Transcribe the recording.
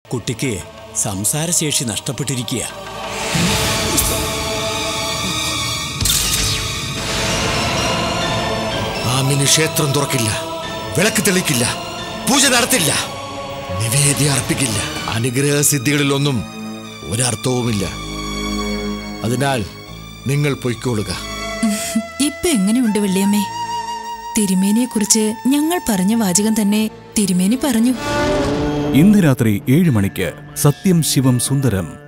കുട്ടിക്ക് സംസാരശേഷി നഷ്ടപ്പെട്ടിരിക്കുക. ആമിന് ക്ഷേത്രം തുറക്കില്ല, വിളക്ക് തെളിക്കില്ല, പൂജ നടത്തില്ല, നിവേദ്യം അർപ്പിക്കില്ല. അനുഗ്രഹസിദ്ധികളിലൊന്നും ഒരർത്ഥവുമില്ല. അതിനാൽ നിങ്ങൾ പൊയ്ക്കോളുക. ഇപ്പൊ എങ്ങനെയുണ്ട് വല്യമ്മേ? തിരുമേനിയെ കുറിച്ച് ഞങ്ങൾ പറഞ്ഞ വാചകം തന്നെ തിരുമേനി പറഞ്ഞു. ഇന്ന് രാത്രി 7 മണിക്ക് സത്യം ശിവം സുന്ദരം.